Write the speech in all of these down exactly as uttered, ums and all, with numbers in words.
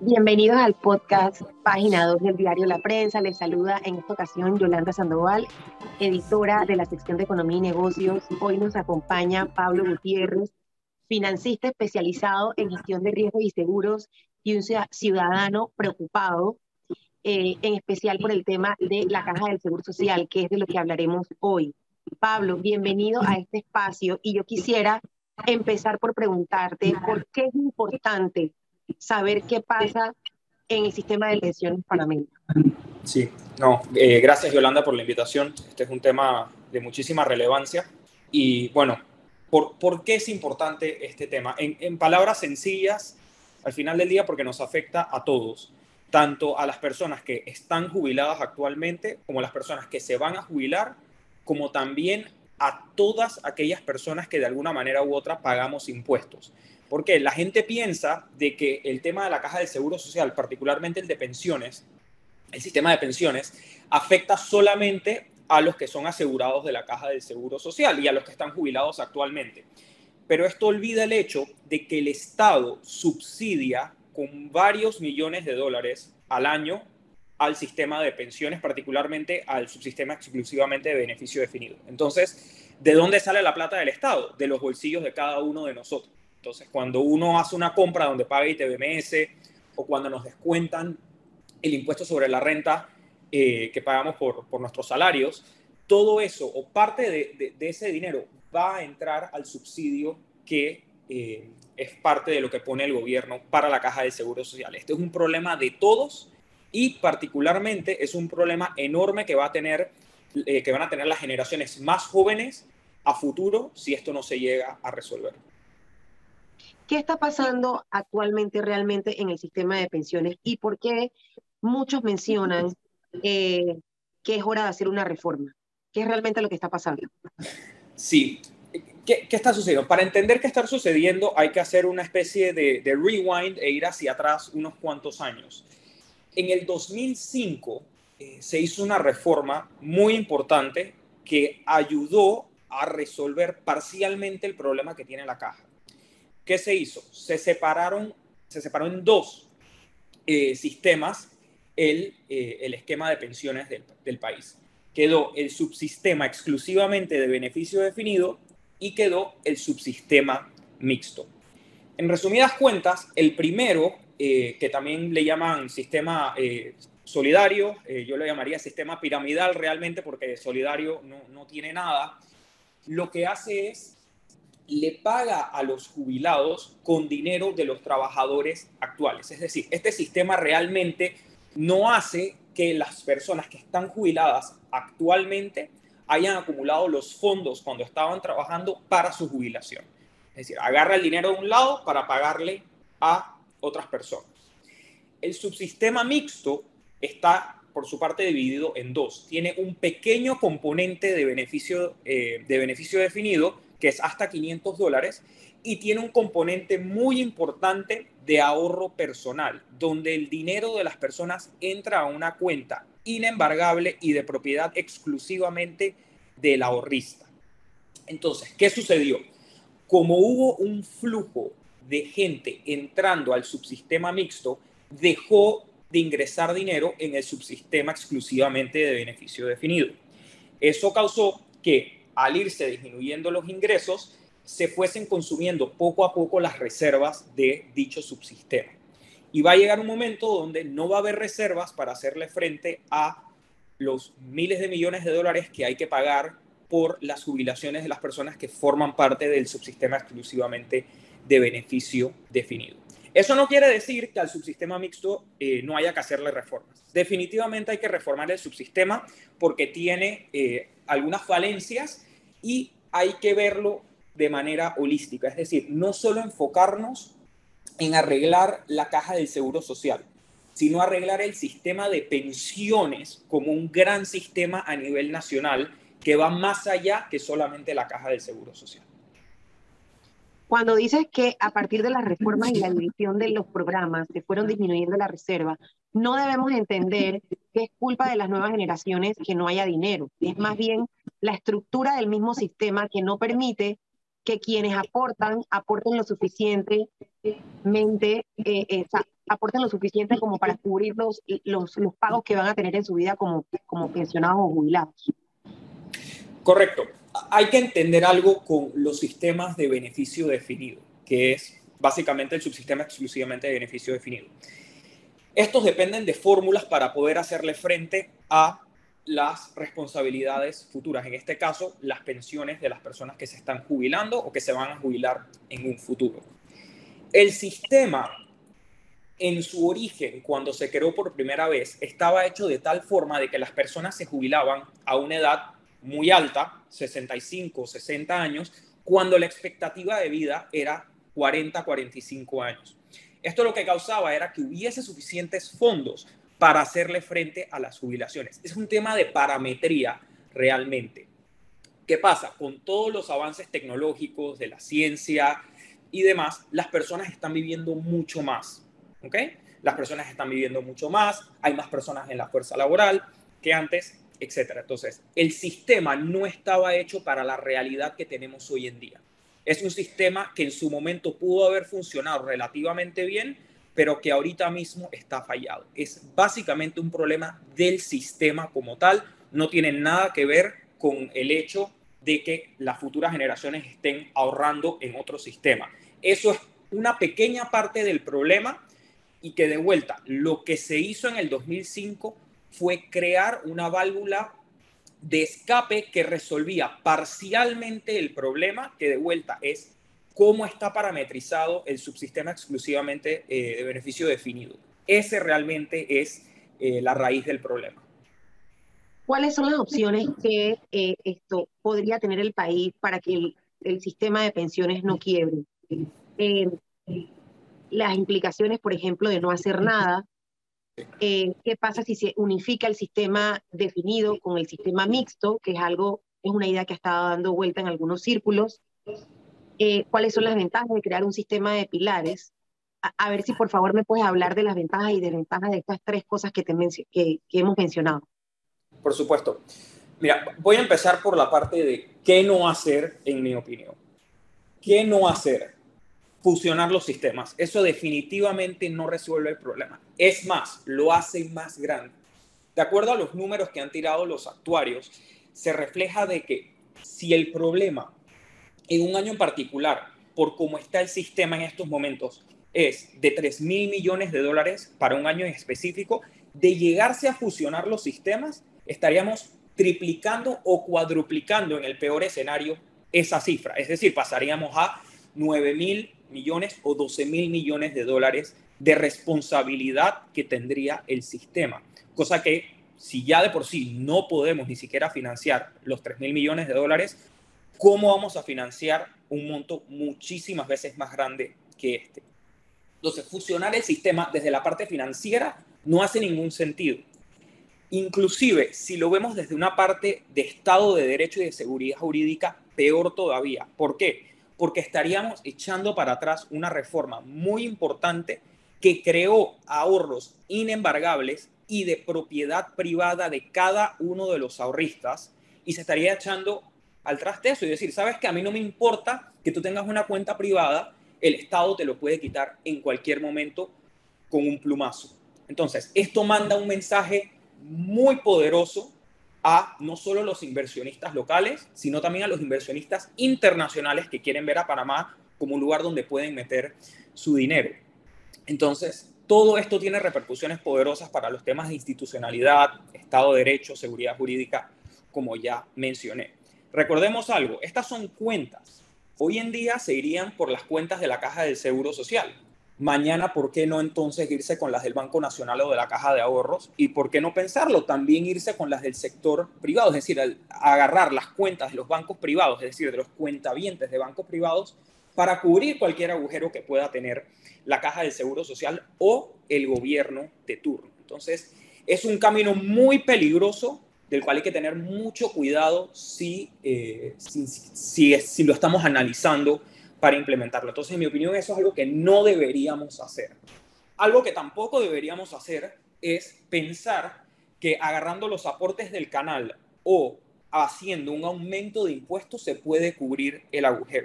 Bienvenidos al podcast Página dos del diario La Prensa. Les saluda en esta ocasión Yolanda Sandoval, editora de la sección de Economía y Negocios. Hoy nos acompaña Pablo Gutiérrez, financista especializado en gestión de riesgos y seguros y un ciudadano preocupado, eh, en especial por el tema de la Caja del Seguro Social, que es de lo que hablaremos hoy. Pablo, bienvenido a este espacio y yo quisiera empezar por preguntarte por qué es importante saber qué pasa en el sistema de pensiones panameño. Sí, no, eh, gracias Yolanda por la invitación. Este es un tema de muchísima relevancia y bueno, ¿por, ¿por qué es importante este tema? En, en palabras sencillas, al final del día, porque nos afecta a todos, tanto a las personas que están jubiladas actualmente, como a las personas que se van a jubilar, como también a todas aquellas personas que de alguna manera u otra pagamos impuestos. Porque la gente piensa de que el tema de la Caja del Seguro Social, particularmente el de pensiones, el sistema de pensiones, afecta solamente a los que son asegurados de la Caja del Seguro Social y a los que están jubilados actualmente. Pero esto olvida el hecho de que el Estado subsidia con varios millones de dólares al año al sistema de pensiones, particularmente al subsistema exclusivamente de beneficio definido. Entonces, ¿de dónde sale la plata del Estado? De los bolsillos de cada uno de nosotros. Entonces, cuando uno hace una compra donde paga I T B M S o cuando nos descuentan el impuesto sobre la renta eh, que pagamos por, por nuestros salarios, todo eso o parte de, de, de ese dinero va a entrar al subsidio que eh, es parte de lo que pone el gobierno para la Caja de Seguro Social. Este es un problema de todos y particularmente es un problema enorme que, va a tener, eh, que van a tener las generaciones más jóvenes a futuro si esto no se llega a resolver. ¿Qué está pasando actualmente realmente en el sistema de pensiones y por qué muchos mencionan eh, que es hora de hacer una reforma? ¿Qué es realmente lo que está pasando? Sí. ¿Qué, ¿Qué está sucediendo? Para entender qué está sucediendo hay que hacer una especie de, de rewind e ir hacia atrás unos cuantos años. En el dos mil cinco eh, se hizo una reforma muy importante que ayudó a resolver parcialmente el problema que tiene la caja. ¿Qué se hizo? Se separaron, se separó en dos eh, sistemas el, eh, el esquema de pensiones del, del país. Quedó el subsistema exclusivamente de beneficio definido y quedó el subsistema mixto. En resumidas cuentas, el primero, eh, que también le llaman sistema eh, solidario, eh, yo lo llamaría sistema piramidal realmente porque solidario no, no tiene nada, lo que hace es le paga a los jubilados con dinero de los trabajadores actuales. Es decir, este sistema realmente no hace que las personas que están jubiladas actualmente hayan acumulado los fondos cuando estaban trabajando para su jubilación. Es decir, agarra el dinero de un lado para pagarle a otras personas. El subsistema mixto está, por su parte, dividido en dos. Tiene un pequeño componente de beneficio, eh, de beneficio definido, que es hasta quinientos dólares, y tiene un componente muy importante de ahorro personal, donde el dinero de las personas entra a una cuenta inembargable y de propiedad exclusivamente del ahorrista. Entonces, ¿qué sucedió? Como hubo un flujo de gente entrando al subsistema mixto, dejó de ingresar dinero en el subsistema exclusivamente de beneficio definido. Eso causó que, al irse disminuyendo los ingresos, se fuesen consumiendo poco a poco las reservas de dicho subsistema. Y va a llegar un momento donde no va a haber reservas para hacerle frente a los miles de millones de dólares que hay que pagar por las jubilaciones de las personas que forman parte del subsistema exclusivamente de beneficio definido. Eso no quiere decir que al subsistema mixto eh, no haya que hacerle reformas. Definitivamente hay que reformar el subsistema porque tiene eh, algunas falencias y hay que verlo de manera holística. Es decir, no solo enfocarnos en arreglar la caja del Seguro Social, sino arreglar el sistema de pensiones como un gran sistema a nivel nacional que va más allá que solamente la caja del Seguro Social. Cuando dices que a partir de las reformas y la división de los programas se fueron disminuyendo la reserva, no debemos entender que es culpa de las nuevas generaciones que no haya dinero. Es más bien la estructura del mismo sistema que no permite que quienes aportan, aporten lo suficientemente, eh, eh, o sea, aporten lo suficiente como para cubrir los, los, los pagos que van a tener en su vida como, como pensionados o jubilados. Correcto. Hay que entender algo con los sistemas de beneficio definido, que es básicamente el subsistema exclusivamente de beneficio definido. Estos dependen de fórmulas para poder hacerle frente a las responsabilidades futuras, en este caso, las pensiones de las personas que se están jubilando o que se van a jubilar en un futuro. El sistema, en su origen, cuando se creó por primera vez, estaba hecho de tal forma de que las personas se jubilaban a una edad muy alta, sesenta y cinco, sesenta años, cuando la expectativa de vida era cuarenta, cuarenta y cinco años. Esto lo que causaba era que hubiese suficientes fondos para hacerle frente a las jubilaciones. Es un tema de parametría realmente. ¿Qué pasa? Con todos los avances tecnológicos de la ciencia y demás, las personas están viviendo mucho más, ¿ok? Las personas están viviendo mucho más, hay más personas en la fuerza laboral que antes, etcétera. Entonces, el sistema no estaba hecho para la realidad que tenemos hoy en día. Es un sistema que en su momento pudo haber funcionado relativamente bien, pero que ahorita mismo está fallado. Es básicamente un problema del sistema como tal, no tiene nada que ver con el hecho de que las futuras generaciones estén ahorrando en otro sistema. Eso es una pequeña parte del problema y que de vuelta, lo que se hizo en el dos mil cinco fue crear una válvula de escape que resolvía parcialmente el problema, que de vuelta es cómo está parametrizado el subsistema exclusivamente eh, de beneficio definido. Ese realmente es eh, la raíz del problema. ¿Cuáles son las opciones que eh, esto podría tener el país para que el, el sistema de pensiones no quiebre? Eh, las implicaciones, por ejemplo, de no hacer nada. Eh, ¿qué pasa si se unifica el sistema definido con el sistema mixto, que es algo, es una idea que ha estado dando vuelta en algunos círculos? Eh, ¿cuáles son las ventajas de crear un sistema de pilares? A, a ver si por favor me puedes hablar de las ventajas y desventajas de estas tres cosas que, te que, que hemos mencionado. Por supuesto. Mira, voy a empezar por la parte de qué no hacer, en mi opinión. ¿Qué no hacer? Fusionar los sistemas. Eso definitivamente no resuelve el problema. Es más, lo hace más grande. De acuerdo a los números que han tirado los actuarios, se refleja de que si el problema en un año en particular, por cómo está el sistema en estos momentos, es de tres mil millones de dólares para un año en específico, de llegarse a fusionar los sistemas, estaríamos triplicando o cuadruplicando en el peor escenario esa cifra. Es decir, pasaríamos a nueve mil millones o doce mil millones de dólares de responsabilidad que tendría el sistema. Cosa que si ya de por sí no podemos ni siquiera financiar los tres mil millones de dólares, ¿cómo vamos a financiar un monto muchísimas veces más grande que este? Entonces, fusionar el sistema desde la parte financiera no hace ningún sentido. Inclusive, si lo vemos desde una parte de Estado de Derecho y de seguridad jurídica, peor todavía. ¿Por qué? Porque estaríamos echando para atrás una reforma muy importante que creó ahorros inembargables y de propiedad privada de cada uno de los ahorristas y se estaría echando al traste eso y decir, ¿sabes qué? A mí no me importa que tú tengas una cuenta privada, el Estado te lo puede quitar en cualquier momento con un plumazo. Entonces, esto manda un mensaje muy poderoso a no solo los inversionistas locales, sino también a los inversionistas internacionales que quieren ver a Panamá como un lugar donde pueden meter su dinero. Entonces, todo esto tiene repercusiones poderosas para los temas de institucionalidad, Estado de Derecho, seguridad jurídica, como ya mencioné. Recordemos algo, estas son cuentas. Hoy en día se irían por las cuentas de la Caja del Seguro Social. Mañana, ¿por qué no entonces irse con las del Banco Nacional o de la Caja de Ahorros? Y ¿por qué no pensarlo? También irse con las del sector privado, es decir, agarrar las cuentas de los bancos privados, es decir, de los cuentavientes de bancos privados, para cubrir cualquier agujero que pueda tener la Caja del Seguro Social o el gobierno de turno. Entonces, es un camino muy peligroso del cual hay que tener mucho cuidado si, eh, si, si, si lo estamos analizando para implementarlo. Entonces, en mi opinión, eso es algo que no deberíamos hacer. Algo que tampoco deberíamos hacer es pensar que agarrando los aportes del canal o haciendo un aumento de impuestos se puede cubrir el agujero.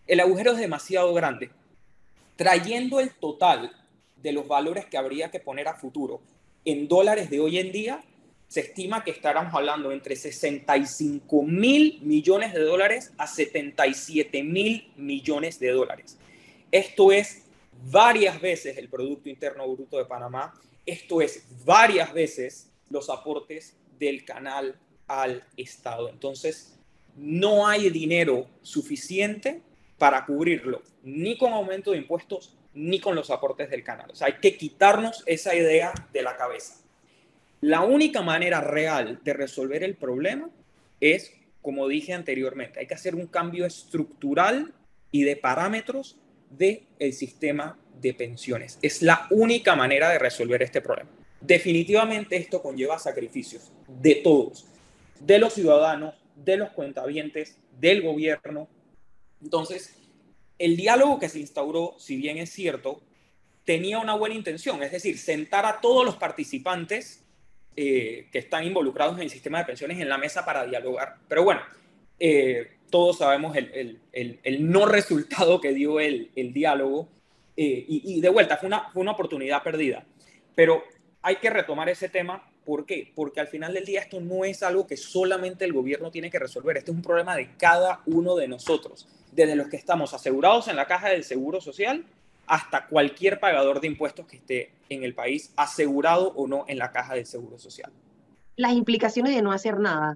el agujero es demasiado grande. Trayendo el total de los valores que habría que poner a futuro en dólares de hoy en día, se estima que estaremos hablando entre sesenta y cinco mil millones de dólares a setenta y siete mil millones de dólares. Esto es varias veces el Producto Interno Bruto de Panamá. Esto es varias veces los aportes del canal al Estado. Entonces, no hay dinero suficiente para cubrirlo, ni con aumento de impuestos, ni con los aportes del canal. O sea, hay que quitarnos esa idea de la cabeza. La única manera real de resolver el problema es, como dije anteriormente, hay que hacer un cambio estructural y de parámetros del sistema de pensiones. Es la única manera de resolver este problema. Definitivamente esto conlleva sacrificios de todos, de los ciudadanos, de los cuentavientes, del gobierno. Entonces, el diálogo que se instauró, si bien es cierto, tenía una buena intención, es decir, sentar a todos los participantes eh, que están involucrados en el sistema de pensiones en la mesa para dialogar. Pero bueno, eh, todos sabemos el, el, el, el no resultado que dio el, el diálogo eh, y, y de vuelta, fue una, fue una oportunidad perdida. Pero hay que retomar ese tema. ¿Por qué? Porque al final del día esto no es algo que solamente el gobierno tiene que resolver. Este es un problema de cada uno de nosotros, desde los que estamos asegurados en la caja del Seguro Social hasta cualquier pagador de impuestos que esté en el país, asegurado o no en la caja del Seguro Social. Las implicaciones de no hacer nada.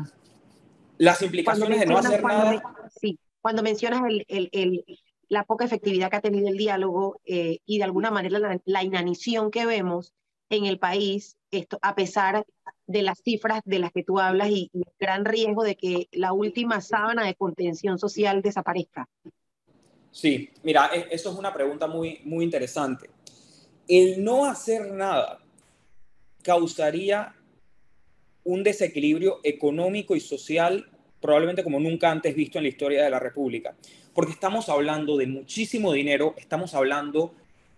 Las Cuando implicaciones de no mencionas, hacer cuando me, nada... sí, cuando mencionas el, el, el, la poca efectividad que ha tenido el diálogo eh, y de alguna manera la, la inanición que vemos en el país, esto, a pesar de las cifras de las que tú hablas y, y el gran riesgo de que la última sábana de contención social desaparezca. Sí, mira, eso es una pregunta muy, muy interesante. El no hacer nada causaría un desequilibrio económico y social probablemente como nunca antes visto en la historia de la República, porque estamos hablando de muchísimo dinero, estamos hablando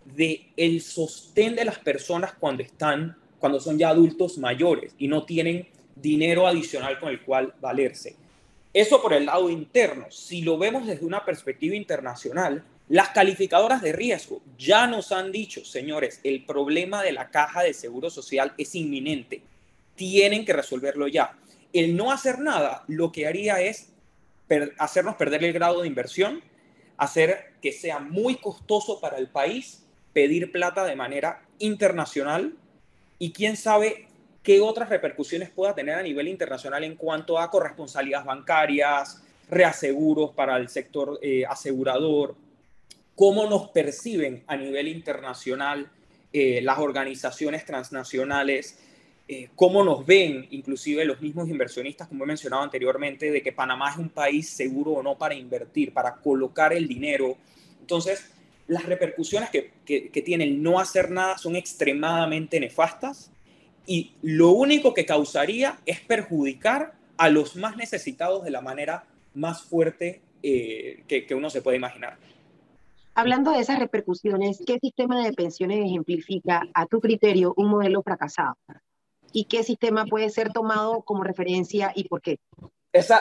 de el sostén de las personas cuando están, cuando son ya adultos mayores y no tienen dinero adicional con el cual valerse. Eso por el lado interno. Si lo vemos desde una perspectiva internacional, las calificadoras de riesgo ya nos han dicho, señores, el problema de la caja de seguro social es inminente. Tienen que resolverlo ya. El no hacer nada lo que haría es per- hacernos perder el grado de inversión, hacer que sea muy costoso para el país pedir plata de manera internacional y quién sabe qué otras repercusiones pueda tener a nivel internacional en cuanto a corresponsabilidades bancarias, reaseguros para el sector eh, asegurador, cómo nos perciben a nivel internacional eh, las organizaciones transnacionales, eh, cómo nos ven inclusive los mismos inversionistas, como he mencionado anteriormente, de que Panamá es un país seguro o no para invertir, para colocar el dinero. Entonces, las repercusiones que, que, que tiene el no hacer nada son extremadamente nefastas y lo único que causaría es perjudicar a los más necesitados de la manera más fuerte eh, que, que uno se puede imaginar. Hablando de esas repercusiones, ¿qué sistema de pensiones ejemplifica, a tu criterio, un modelo fracasado? ¿Y qué sistema puede ser tomado como referencia y por qué? Esa,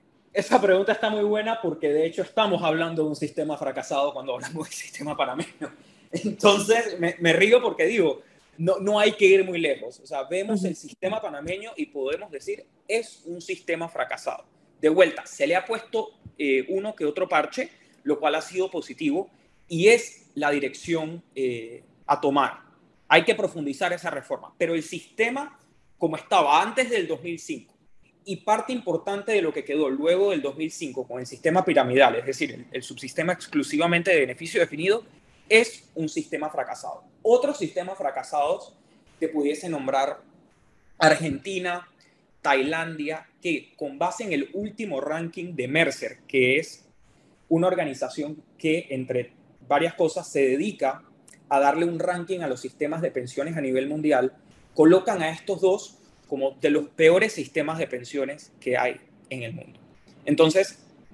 esa pregunta está muy buena porque de hecho estamos hablando de un sistema fracasado cuando hablamos del sistema panameño. Entonces me, me río porque digo, no, no hay que ir muy lejos. O sea, vemos el sistema panameño y podemos decir, es un sistema fracasado. De vuelta, se le ha puesto eh, uno que otro parche, lo cual ha sido positivo y es la dirección eh, a tomar. Hay que profundizar esa reforma, pero el sistema como estaba antes del dos mil cinco y parte importante de lo que quedó luego del dos mil cinco con el sistema piramidal, es decir, el, el subsistema exclusivamente de beneficio definido, es un sistema fracasado. Otros sistemas fracasados te pudiese nombrar Argentina, Tailandia, que con base en el último ranking de Mercer, que es una organización que, entre varias cosas, se dedica a darle un ranking a los sistemas de pensiones a nivel mundial, colocan a estos dos como de los peores sistemas de pensiones que hay en el mundo. Entonces,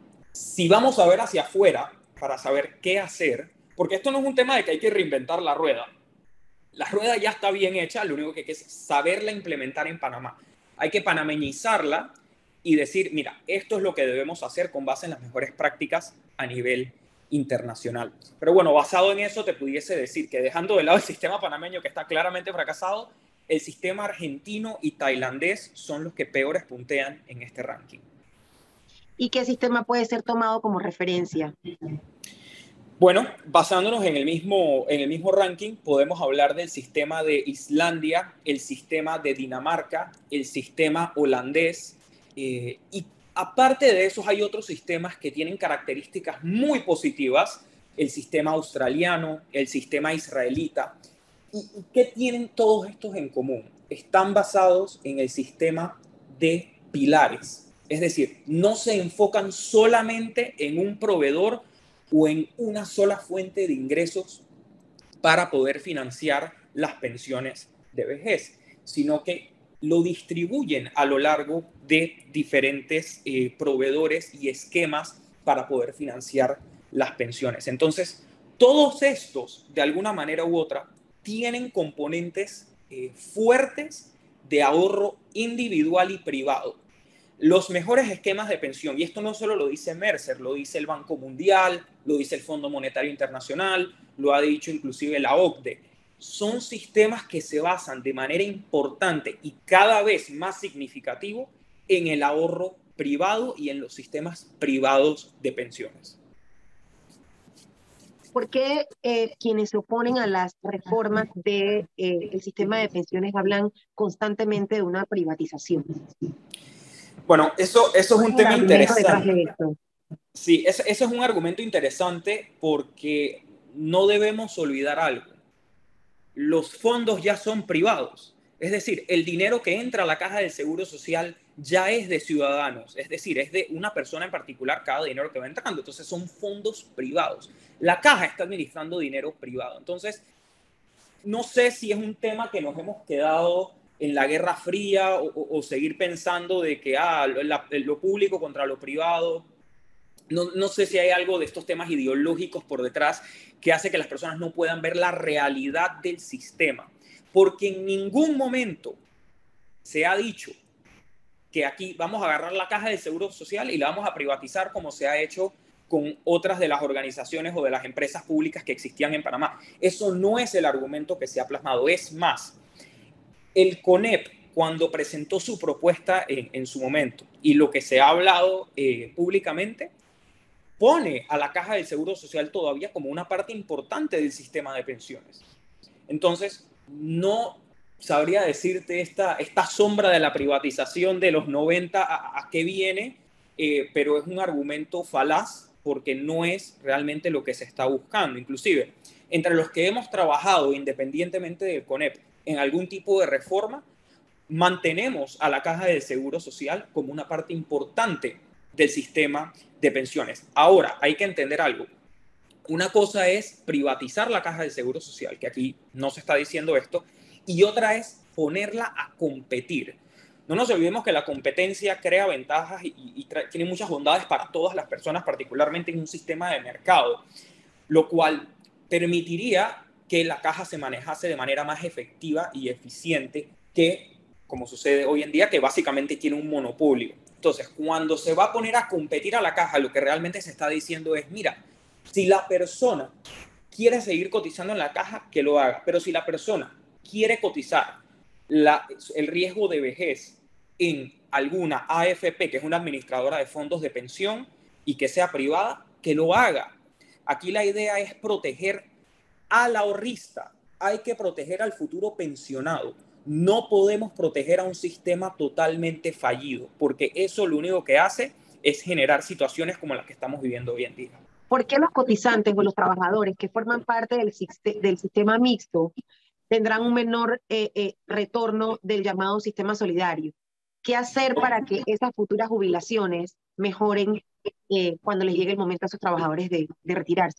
si vamos a ver hacia afuera para saber qué hacer, porque esto no es un tema de que hay que reinventar la rueda. La rueda ya está bien hecha, lo único que hay que es saberla implementar en Panamá. Hay que panameñizarla y decir, mira, esto es lo que debemos hacer con base en las mejores prácticas a nivel internacional. Pero bueno, basado en eso te pudiese decir que dejando de lado el sistema panameño que está claramente fracasado, el sistema argentino y tailandés son los que peores puntean en este ranking. ¿Y qué sistema puede ser tomado como referencia? Bueno, basándonos en el mismo, en el mismo ranking, podemos hablar del sistema de Islandia, el sistema de Dinamarca, el sistema holandés, eh, y aparte de esos hay otros sistemas que tienen características muy positivas, el sistema australiano, el sistema israelita. ¿Y, y qué tienen todos estos en común? Están basados en el sistema de pilares, es decir, no se enfocan solamente en un proveedor o en una sola fuente de ingresos para poder financiar las pensiones de vejez, sino que lo distribuyen a lo largo de diferentes eh, proveedores y esquemas para poder financiar las pensiones. Entonces, todos estos, de alguna manera u otra, tienen componentes eh, fuertes de ahorro individual y privado. Los mejores esquemas de pensión, y esto no solo lo dice Mercer, lo dice el Banco Mundial, lo dice el Fondo Monetario Internacional, lo ha dicho inclusive la O C D E, son sistemas que se basan de manera importante y cada vez más significativo en el ahorro privado y en los sistemas privados de pensiones. ¿Por qué eh, quienes se oponen a las reformas del de, eh, sistema de pensiones hablan constantemente de una privatización? Bueno, eso, eso es un tema interesante. De esto? Sí, eso, eso es un argumento interesante porque no debemos olvidar algo. Los fondos ya son privados. Es decir, el dinero que entra a la caja del Seguro Social ya es de ciudadanos. Es decir, es de una persona en particular cada dinero que va entrando. Entonces son fondos privados. La caja está administrando dinero privado. Entonces, no sé si es un tema que nos hemos quedado en la Guerra Fría o, o, o seguir pensando de que ah, la, lo público contra lo privado. No, no sé si hay algo de estos temas ideológicos por detrás que hace que las personas no puedan ver la realidad del sistema. Porque en ningún momento se ha dicho que aquí vamos a agarrar la caja del Seguro Social y la vamos a privatizar como se ha hecho con otras de las organizaciones o de las empresas públicas que existían en Panamá. Eso no es el argumento que se ha plasmado. Es más, el CONEP, cuando presentó su propuesta en, en su momento y lo que se ha hablado eh, públicamente, pone a la caja del Seguro Social todavía como una parte importante del sistema de pensiones. Entonces, no sabría decirte esta, esta sombra de la privatización de los noventa a, a qué viene, eh, pero es un argumento falaz porque no es realmente lo que se está buscando. Inclusive, entre los que hemos trabajado independientemente del CONEP en algún tipo de reforma, mantenemos a la caja del Seguro Social como una parte importante del sistema de pensiones. Ahora, hay que entender algo. Una cosa es privatizar la caja del Seguro Social, que aquí no se está diciendo esto, y otra es ponerla a competir. No nos olvidemos que la competencia crea ventajas y, y tiene muchas bondades para todas las personas, particularmente en un sistema de mercado, lo cual permitiría que la caja se manejase de manera más efectiva y eficiente que, como sucede hoy en día, que básicamente tiene un monopolio. Entonces, cuando se va a poner a competir a la caja, lo que realmente se está diciendo es, mira, si la persona quiere seguir cotizando en la caja, que lo haga. Pero si la persona quiere cotizar la, el riesgo de vejez en alguna A F P, que es una administradora de fondos de pensión, y que sea privada, que lo haga. Aquí la idea es proteger al ahorrista. Hay que proteger al futuro pensionado. No podemos proteger a un sistema totalmente fallido, porque eso lo único que hace es generar situaciones como las que estamos viviendo hoy en día. ¿Por qué los cotizantes o los trabajadores que forman parte del, del sistema mixto tendrán un menor eh, eh, retorno del llamado sistema solidario? ¿Qué hacer para que esas futuras jubilaciones mejoren eh, cuando les llegue el momento a esos trabajadores de, de retirarse?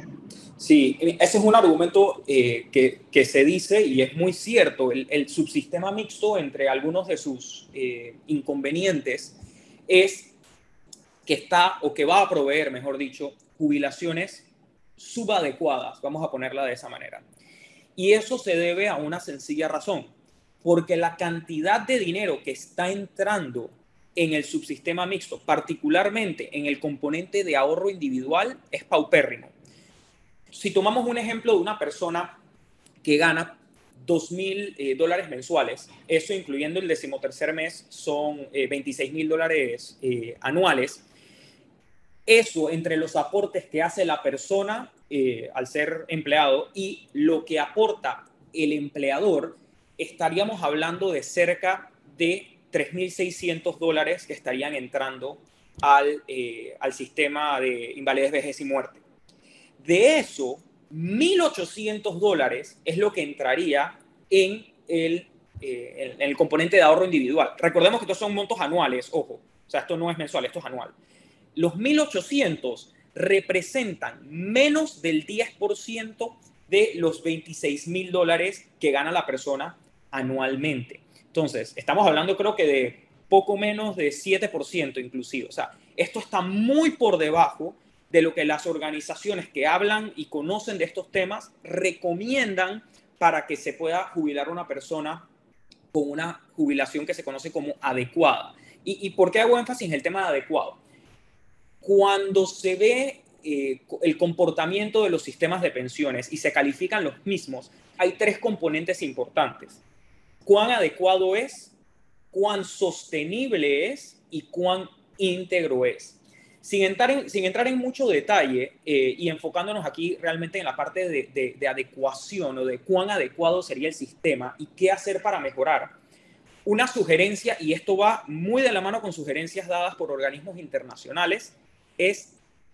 Sí, ese es un argumento eh, que, que se dice y es muy cierto. El, el subsistema mixto, entre algunos de sus eh, inconvenientes, es que está o que va a proveer, mejor dicho, jubilaciones subadecuadas, vamos a ponerla de esa manera. Y eso se debe a una sencilla razón, porque la cantidad de dinero que está entrando en el subsistema mixto, particularmente en el componente de ahorro individual, es paupérrimo. Si tomamos un ejemplo de una persona que gana dos mil eh, dólares mensuales, eso incluyendo el decimotercer mes son eh, veintiséis mil dólares eh, anuales, eso entre los aportes que hace la persona eh, al ser empleado y lo que aporta el empleador, estaríamos hablando de cerca de tres mil seiscientos dólares que estarían entrando al, eh, al sistema de invalidez, vejez y muerte. De eso, mil ochocientos dólares es lo que entraría en el, eh, en el componente de ahorro individual. Recordemos que estos son montos anuales, ojo, o sea, esto no es mensual, esto es anual. Los mil ochocientos representan menos del diez por ciento de los veintiséis mil dólares que gana la persona anualmente. Entonces, estamos hablando creo que de poco menos de siete por ciento inclusive. O sea, esto está muy por debajo de lo que las organizaciones que hablan y conocen de estos temas recomiendan para que se pueda jubilar una persona con una jubilación que se conoce como adecuada. ¿Y, y por qué hago énfasis en el tema de adecuado? Cuando se ve eh, el comportamiento de los sistemas de pensiones y se califican los mismos, hay tres componentes importantes. Cuán adecuado es, cuán sostenible es y cuán íntegro es. Sin entrar en, sin entrar en mucho detalle eh, y enfocándonos aquí realmente en la parte de, de, de adecuación o de cuán adecuado sería el sistema y qué hacer para mejorar, una sugerencia, y esto va muy de la mano con sugerencias dadas por organismos internacionales, es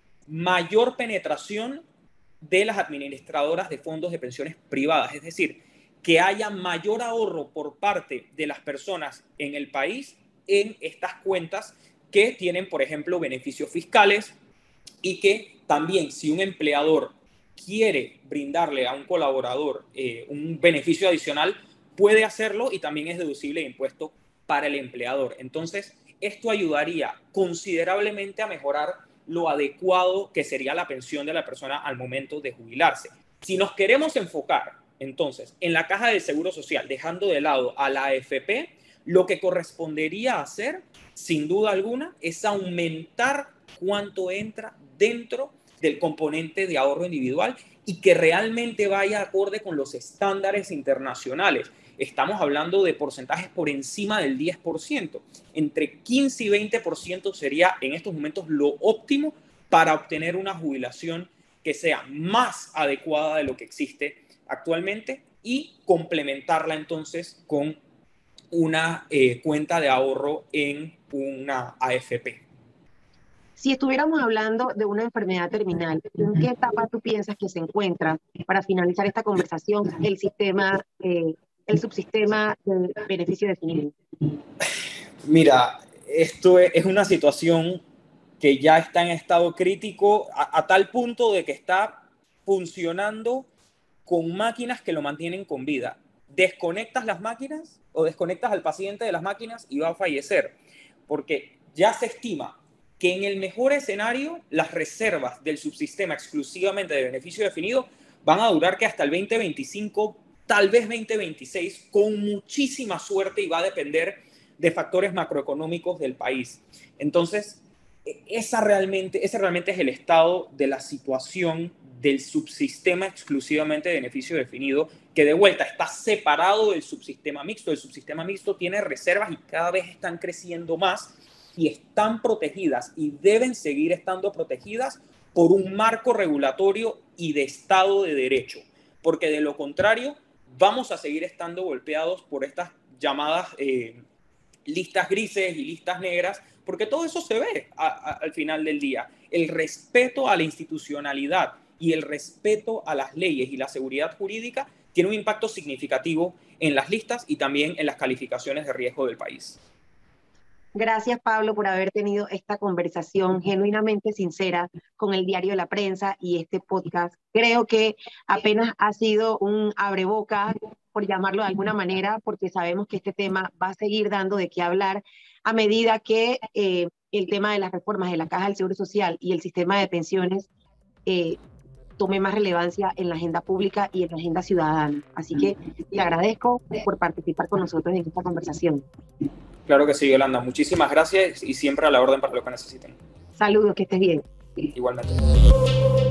mayor penetración de las administradoras de fondos de pensiones privadas, es decir, que haya mayor ahorro por parte de las personas en el país en estas cuentas que tienen, por ejemplo, beneficios fiscales y que también si un empleador quiere brindarle a un colaborador eh, un beneficio adicional, puede hacerlo y también es deducible de impuesto para el empleador. Entonces, esto ayudaría considerablemente a mejorar lo adecuado que sería la pensión de la persona al momento de jubilarse. Si nos queremos enfocar, entonces, en la caja del Seguro Social, dejando de lado a la A F P, lo que correspondería hacer, sin duda alguna, es aumentar cuánto entra dentro del componente de ahorro individual y que realmente vaya acorde con los estándares internacionales. Estamos hablando de porcentajes por encima del diez por ciento. Entre quince y veinte por ciento sería en estos momentos lo óptimo para obtener una jubilación que sea más adecuada de lo que existe actualmente y complementarla entonces con una eh, cuenta de ahorro en una A F P. Si estuviéramos hablando de una enfermedad terminal, ¿en qué etapa tú piensas que se encuentra, para finalizar esta conversación, el sistema, eh, el subsistema de beneficio definido? Mira, esto es, es una situación que ya está en estado crítico a, a tal punto de que está funcionando con máquinas que lo mantienen con vida. Desconectas las máquinas o desconectas al paciente de las máquinas y va a fallecer, porque ya se estima que en el mejor escenario las reservas del subsistema exclusivamente de beneficio definido van a durar que hasta el veinte veinticinco, tal vez veinte veintiséis, con muchísima suerte, y va a depender de factores macroeconómicos del país. Entonces, esa realmente, ese realmente es el estado de la situación del subsistema exclusivamente de beneficio definido, que de vuelta está separado del subsistema mixto. El subsistema mixto tiene reservas y cada vez están creciendo más y están protegidas y deben seguir estando protegidas por un marco regulatorio y de Estado de Derecho, porque de lo contrario vamos a seguir estando golpeados por estas llamadas eh, listas grises y listas negras, porque todo eso se ve a, a, al final del día. El respeto a la institucionalidad y el respeto a las leyes y la seguridad jurídica tiene un impacto significativo en las listas y también en las calificaciones de riesgo del país. Gracias, Pablo, por haber tenido esta conversación genuinamente sincera con el Diario de la Prensa y este podcast. Creo que apenas ha sido un abreboca, por llamarlo de alguna manera, porque sabemos que este tema va a seguir dando de qué hablar a medida que eh, el tema de las reformas de la Caja del Seguro Social y el sistema de pensiones eh, tome más relevancia en la agenda pública y en la agenda ciudadana. Así que te agradezco por participar con nosotros en esta conversación. Claro que sí, Yolanda. Muchísimas gracias y siempre a la orden para lo que necesiten. Saludos, que estés bien. Igualmente.